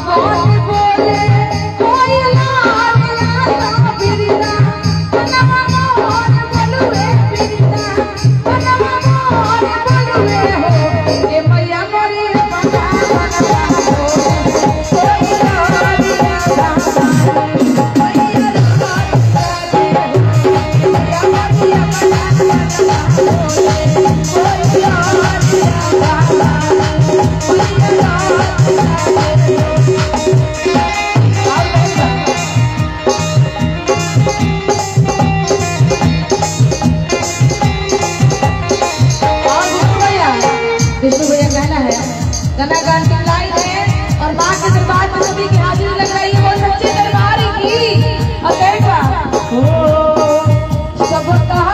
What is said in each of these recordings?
गाना गान की लाइन है और माँ के दरबार में सभी की हाजिरी लग रही है। वो सच्चे दरबार की अकेला सब कहा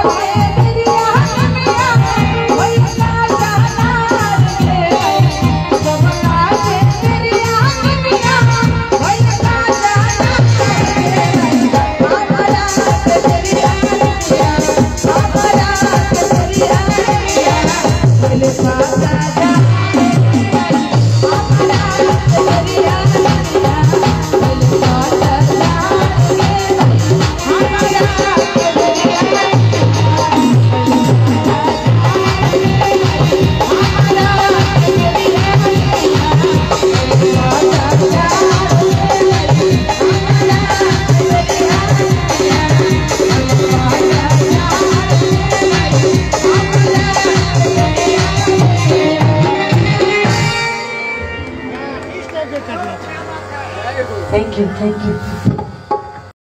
Thank you.